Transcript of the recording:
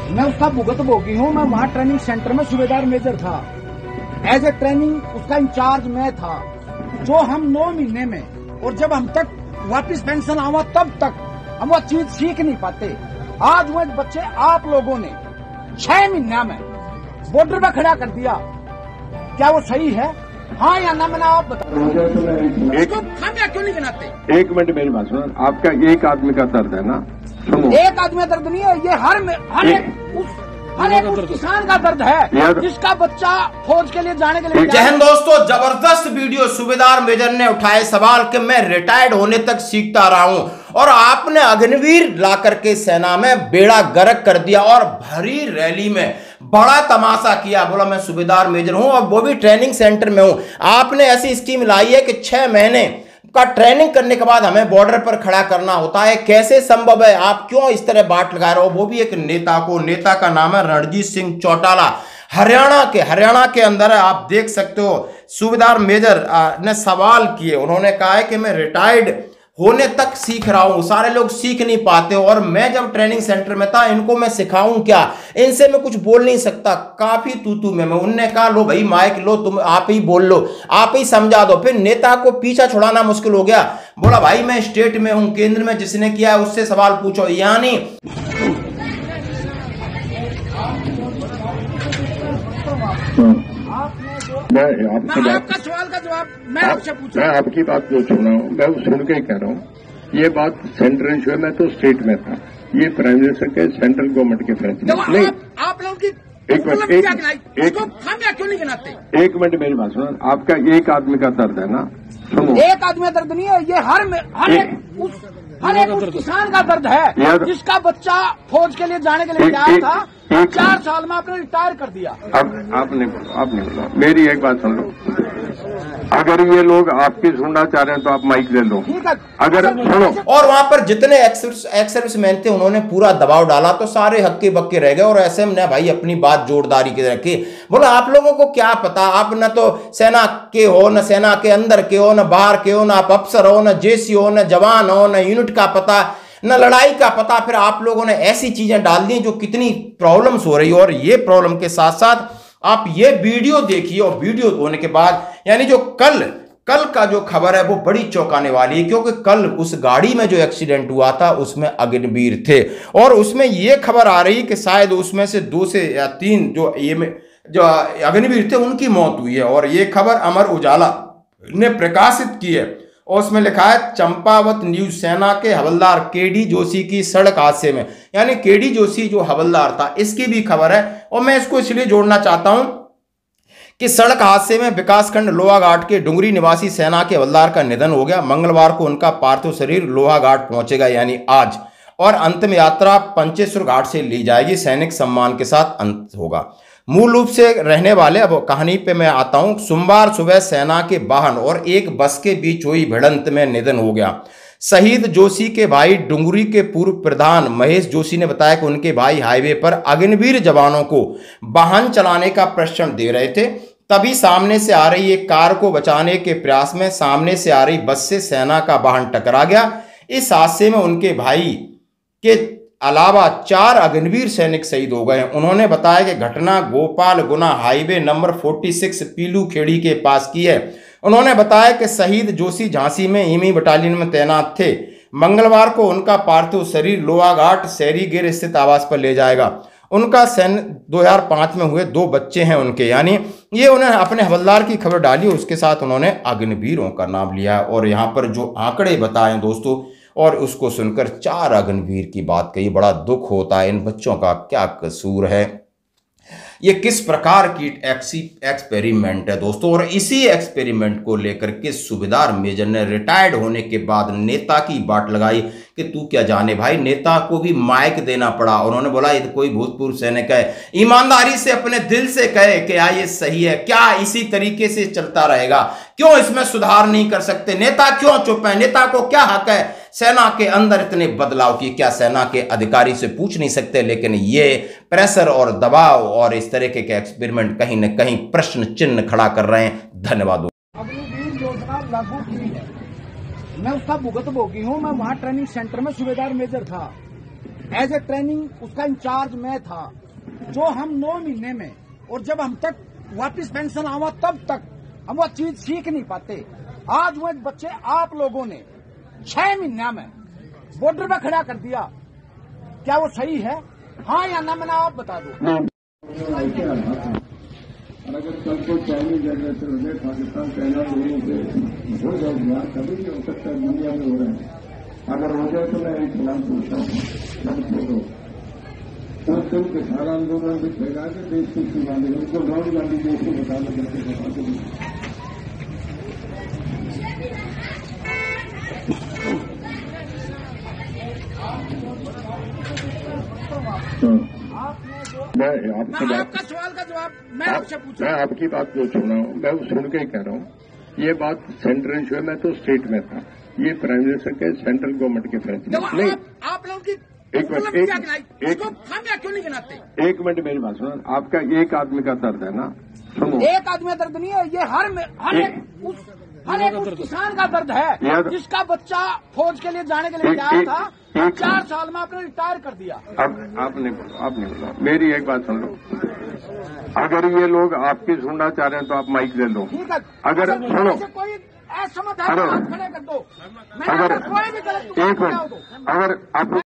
मैं उसका भुगत भोगी हूँ। मैं वहाँ ट्रेनिंग सेंटर में सूबेदार मेजर था। एज ए ट्रेनिंग उसका इंचार्ज मैं था। जो हम 9 महीने में और जब हम तक वापिस पेंशन आवा तब तक हम वो चीज सीख नहीं पाते। आज वो बच्चे आप लोगों ने 6 महीना में बॉर्डर पर खड़ा कर दिया। क्या वो सही है? हाँ या ना? मैंने आप बताओ, इसको खामियां क्यों नहीं गिनाते? 1 मिनट मेरी बात सुनो। आपका एक आदमी का दर्द है ना? सुनो, एक आदमी का दर्द नहीं है ये, हर एक उस किसान का दर्द है जिसका बच्चा फौज के लिए जाने के लिए। जय हिंद दोस्तों, जबरदस्त वीडियो। सूबेदार मेजर ने उठाए सवाल कि मैं रिटायर्ड होने तक सीखता रहा हूं और आपने अग्निवीर ला करके सेना में बेड़ा गर्क कर दिया और भरी रैली में बड़ा तमाशा किया। बोला मैं सूबेदार मेजर हूं और वो भी ट्रेनिंग सेंटर में हूं। आपने ऐसी स्कीम लाई है कि 6 महीने का ट्रेनिंग करने के बाद हमें बॉर्डर पर खड़ा करना होता है। कैसे संभव है? आप क्यों इस तरह बाट लगा रहे हो? वो भी एक नेता को। नेता का नाम है रणजीत सिंह चौटाला, हरियाणा के अंदर है। आप देख सकते हो सूबेदार मेजर ने सवाल किए। उन्होंने कहा है कि मैं रिटायर्ड होने तक सीख रहा हूं। सारे लोग सीख नहीं पाते और मैं जब ट्रेनिंग सेंटर में था इनको मैं सिखाऊं क्या? इनसे मैं कुछ बोल नहीं सकता। काफी तू में मैं। उनने कहा लो भाई माइक लो, तुम आप ही बोल लो, आप ही समझा दो। फिर नेता को पीछा छुड़ाना मुश्किल हो गया। बोला भाई मैं स्टेट में हूं, केंद्र में जिसने किया है उससे सवाल पूछो। यानी आपका सवाल का जवाब मैं आपसे पूछूं। मैं आपकी बात जो सुना हूँ मैं सुन के ही कह रहा हूँ। ये बात सेंट्रल इशू में तो स्टेट में था, ये प्राइम मिनिस्टर के सेंट्रल गवर्नमेंट के फैसले नहीं। आप लोगों की एक खामियां क्यों नहीं गिनाते? 1 मिनट मेरी बात सुनो। आपका एक आदमी का दर्द है ना? सुनो, एक आदमी का दर्द नहीं है ये, हर एक उस किसान का दर्द है जिसका बच्चा फौज के लिए जाने के लिए तैयार था। 4 साल में आपने रिटायर कर दिया। अब आप नहीं बोलो। मेरी एक बात सुन लो। अगर ये लोग आपकी सुनना चाह रहे हैं तो आप माइक ले लो। अगर सुनो। और वहां पर जितने एक्स सर्विसमैन थे उन्होंने पूरा दबाव डाला तो सारे हक्के बक्के रह गए और एसएम ने भाई अपनी बात जोरदारी के रखी। बोला आप लोगों को क्या पता, आप न तो सेना के हो, न सेना के अंदर के हो, न बाहर के हो, न आप अफसर हो, न जेसी हो, न जवान हो, न यूनिट का पता, न लड़ाई का पता। फिर आप लोगों ने ऐसी चीजें डाल दी जो कितनी प्रॉब्लम्स हो रही है। और ये प्रॉब्लम के साथ साथ आप ये वीडियो देखिए और वीडियो होने के बाद यानी जो कल का जो खबर है वो बड़ी चौंकाने वाली है। क्योंकि कल उस गाड़ी में जो एक्सीडेंट हुआ था उसमें अग्निवीर थे और उसमें ये खबर आ रही कि शायद उसमें से 2 से या 3 जो अग्निवीर थे उनकी मौत हुई है। और ये खबर अमर उजाला ने प्रकाशित की है और उसमें लिखा है चंपावत न्यूज, सेना के हवलदार केडी जोशी की सड़क हादसे में। यानी केडी जोशी जो हवलदार था इसकी भी खबर है और मैं इसको इसलिए जोड़ना चाहता हूं कि सड़क हादसे में विकासखंड लोहाघाट के डुंगरी निवासी सेना के हवलदार का निधन हो गया। मंगलवार को उनका पार्थिव शरीर लोहाघाट पहुंचेगा यानी आज, और अंतिम यात्रा पंचेश्वर घाट से ली जाएगी। सैनिक सम्मान के साथ अंत होगा। मूल रूप से रहने वाले, अब कहानी पे मैं आता हूं। सोमवार सुबह सेना के वाहन और एक बस के बीच हुई भिड़ंत में निधन हो गया। शहीद जोशी के भाई डुंगरी के पूर्व प्रधान महेश जोशी ने बताया कि उनके भाई हाईवे पर अग्निवीर जवानों को वाहन चलाने का प्रशिक्षण दे रहे थे। तभी सामने से आ रही एक कार को बचाने के प्रयास में सामने से आ रही बस से सेना का वाहन टकरा गया। इस हादसे में उनके भाई के अलावा 4 अग्निवीर सैनिक शहीद हो गए। उन्होंने बताया कि घटना गोपाल गुना हाईवे नंबर 46 पीलू खेड़ी के पास की है। उन्होंने बताया कि शहीद जोशी झांसी में ईमी बटालियन में तैनात थे। मंगलवार को उनका पार्थिव शरीर लोहाघाट शहरीगेर स्थित आवास पर ले जाएगा। उनका सैन्य 2005 में हुए 2 बच्चे हैं उनके। यानी ये उन्होंने अपने हवलदार की खबर डाली, उसके साथ उन्होंने अग्निवीरों का नाम लिया। और यहाँ पर जो आंकड़े बताए दोस्तों और उसको सुनकर 4 अग्निवीर की बात कही, बड़ा दुख होता है। इन बच्चों का क्या कसूर है? ये किस प्रकार की एक्सपेरिमेंट है दोस्तों? और इसी एक्सपेरिमेंट को लेकर के सूबेदार मेजर ने रिटायर्ड होने के बाद नेता की बाट लगाई कि तू क्या जाने भाई। नेता को भी माइक देना पड़ा। उन्होंने बोला ये कोई भूतपूर्व सैनिक है, ईमानदारी से अपने दिल से कहे कि ये सही है क्या? इसी तरीके से चलता रहेगा? क्यों इसमें सुधार नहीं कर सकते? नेता क्यों चुप है? नेता को क्या हक है सेना के अंदर इतने बदलाव की? क्या सेना के अधिकारी से पूछ नहीं सकते? लेकिन ये प्रेशर और दबाव और इस तरह के एक्सपेरिमेंट कहीं न कहीं प्रश्न चिन्ह खड़ा कर रहे हैं। धन्यवाद। अग्निवीर योजना लागू की है, मैं उसका भुगत भोगी हूँ। मैं वहाँ ट्रेनिंग सेंटर में सूबेदार मेजर था। एज ए ट्रेनिंग उसका इंचार्ज मैं था। जो हम 9 महीने में और जब हम तक वापिस पेंशन आवा तब तक हम वो चीज सीख नहीं पाते। आज वो बच्चे आप लोगों ने 6 महीना में बॉर्डर पर खड़ा कर दिया, क्या वो सही है? हाँ या ना? मैंने आप बता दो। अगर कल को चाइनीज जनरेशन हो जाए, पाकिस्तान चाइना दोनों से हो जाएगा, कभी नहीं हो सकता, दुनिया में हो रहा है। अगर हो जाए तो मैं एक सवाल पूछता हूँ, तो सिर्फ किसान आंदोलन से कहेगा कि देश की सीमा में उनको राहुल गांधी देश को बताना मैं आपका सवाल का जवाब मैं आपसे पूछूं। मैं आपकी बात जो सुना हूं, मैं वो सुन के ही कह रहा हूं। ये बात सेंट्रल इशू है, मैं तो स्टेट में था। ये प्राइम मिनिस्टर के सेंट्रल गवर्नमेंट के फैसले नहीं। आप लोगों की एक मिनट, क्यों नहीं गिनाते? एक मिनट मेरी बात सुनो। आपका एक आदमी का दर्द है ना, सुनो। एक आदमी का दर्द नहीं है, ये हर एक उस किसान का दर्द है जिसका बच्चा फौज के लिए जाने के लिए तैयार था, 4 साल में आपने रिटायर कर दिया। अब आपने बोला, मेरी एक बात सुन लो। अगर ये लोग आपकी सुनना चाह रहे हैं तो आप माइक ले लो। ठीक है, अगर सुनो, कोई असमझ है तो हाथ खड़े कर दो। अगर कोई भी गलत एक मिनट, अगर आप